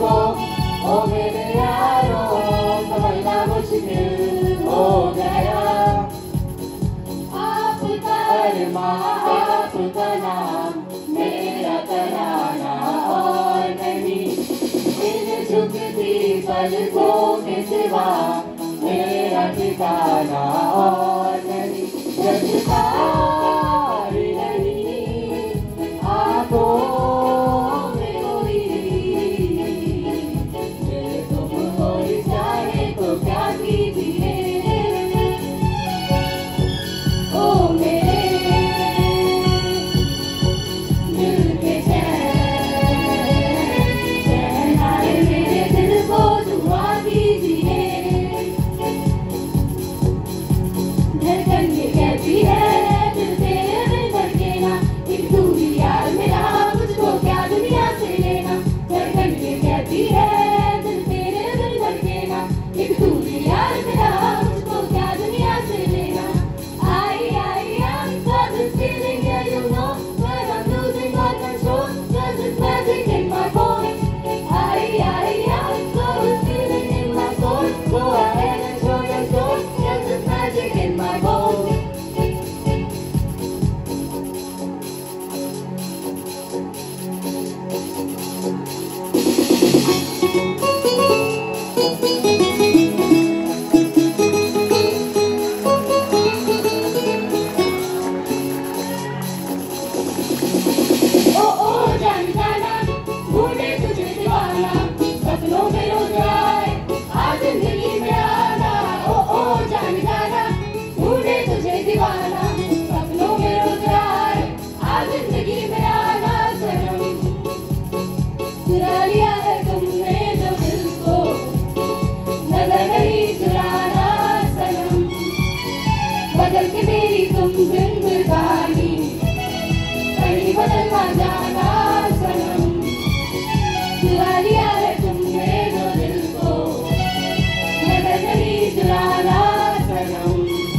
ओ मेरे यारो समझना मुश्किल हो गया। आपका अरमां आपका नाम मेरा तराना और नहीं। इन झुकती पलकों के सिवा मेरा ठिकाना और नहीं। जज्बारी नहीं आंखों में कोई दिल तुमको चाहे तो क्या कीजिए। ओ मेरे दिल के चैन आए मेरे दिल को दुआ कीजिए। धड़कन ये कहती है दिल तेरे बिन धड़के ना। एक दूरी यार मेरा मुझको क्या दुनिया से लेना। धड़कन ये कहती है दिल तेरे बिन धड़के ना। एक दूरी यार मेरा मुझको क्या दुनिया से लेना। I'm so this feeling, yeah you know that I'm losing all control. There's this magic in my bones. I'm so this feeling in my soul. Go ahead and show your soul. There's this magic in my bones. ओ ओ जान जाना ढूंढे तुझे दीवाना। सपनों में रोज आए आ जिंदगी में आना। ओ ओ जान जाना ढूंढे तुझे दीवाना। सपनों में रोज आए आ जिंदगी में आना। सनम चुरा लिया है तुमने जो दिल को नजर नहीं चुराना। सनम बदल के मेरी तुम जिंदगानी कहीं बदलना जाना। सनम चुरा लिया है तुमने जो दिल को नजर नहीं चुराना। सनम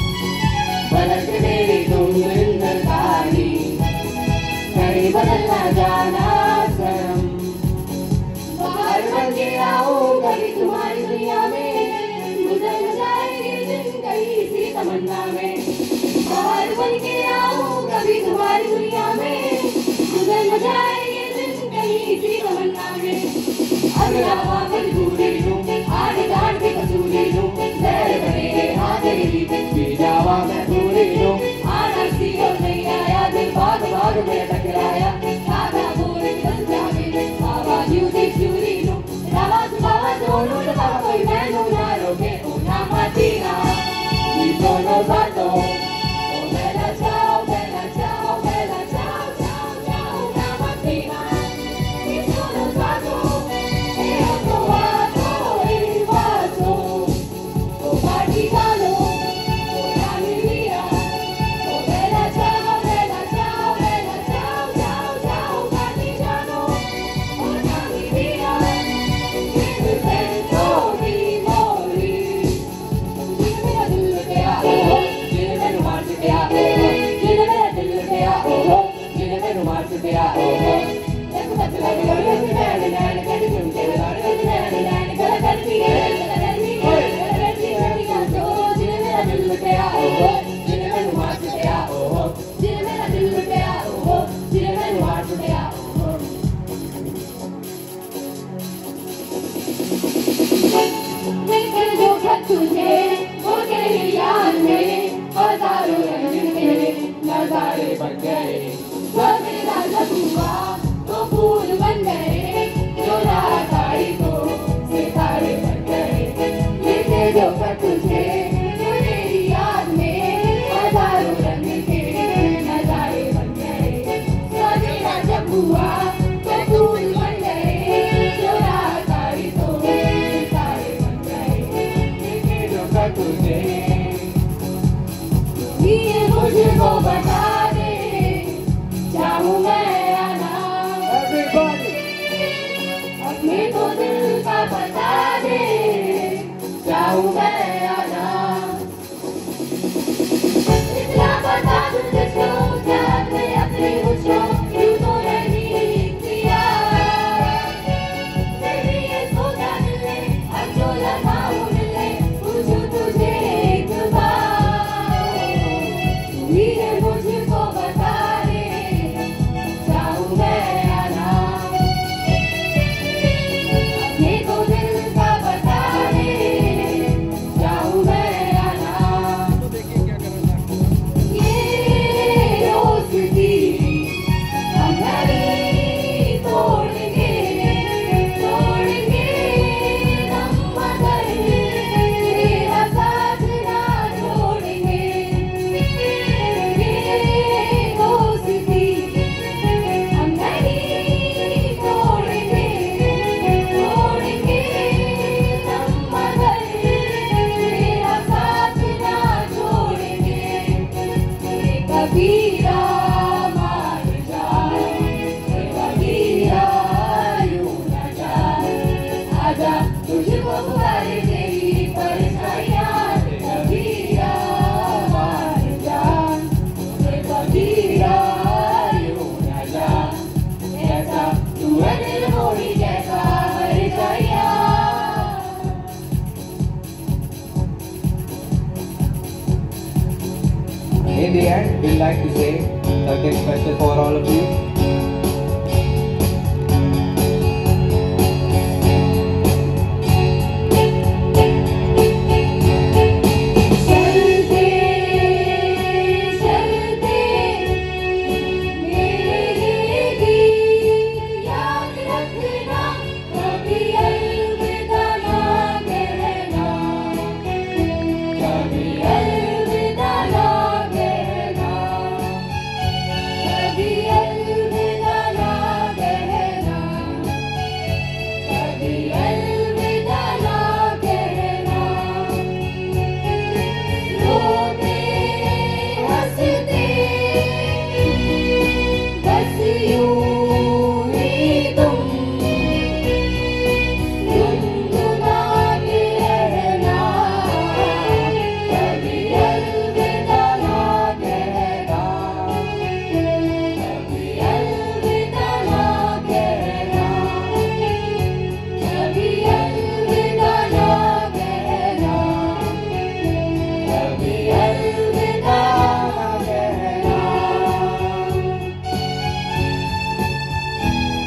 बदल के मेरी तुम जिंदगानी कहीं बदलना जाना। सनम बाहर बन के आऊं कभी तुम्हारी दुनिया में। गुजर जाएगी दिन कहीं इसी तमन्ना में। बाहर बन के आऊं कभी तुम्हारी दुनिया में। गुजर जाएगी दिन कहीं इसी तमन्ना में। अगला वापस भूले लूं आगे जान के कसूले लूं। जहर बने हाथ मेरी पी जावा मैं भूले लूं। आना सी और नहीं आया दिल भाग भाग में टकराया। सादा बोल बस जावे आवाज म्यूजिक चूरी लूं। रावा दोनों लगा कोई मैनू ना रोके ओ ना मदीना। ये दोनों बातों bella ciao bella ciao bella ciao ciao ciao una mattina mi sono alzato e ho trovato il vaso. Oh partigiano portami via. Oh bella ciao bella ciao bella ciao ciao ciao partigiano portami via. Che mi sento di morire. Dimmi la dill che ha dimmi meno marci che ha dimmi la dill che ha dimmi meno marci che ha. Ecco faccio la mia vita nane nane che ti giunge la vita nane nane che la carti che canto. Dimmi la dill che ha dimmi meno marci che ha dimmi la dill che ha dimmi meno marci che ha. लेकर जो खत तुझे वो तेरी याद में हजारों रंग के नजारे बन गए। जो मेरा जब हुआ तो फूल बन गए। जो रात आई तो सितारे बन गए। लेकर जो खत तुझे वो तेरी याद में हजारों रंग के नजारे बन गए। जो मेरा जब हुआ तो फूल बन गए। जो रात आई तो सितारे बन गए। लेकर जो खत तुझे ये मुझको बता दे चाहूं मैं आना। अपने तो दिल का बता दे चाहूं मैं आना। इतना बता दूं जिसको चाहत में अपनी मुझको यूं तो नहीं दिया। तेरी ये In the end, we'd like to say something special for all of you.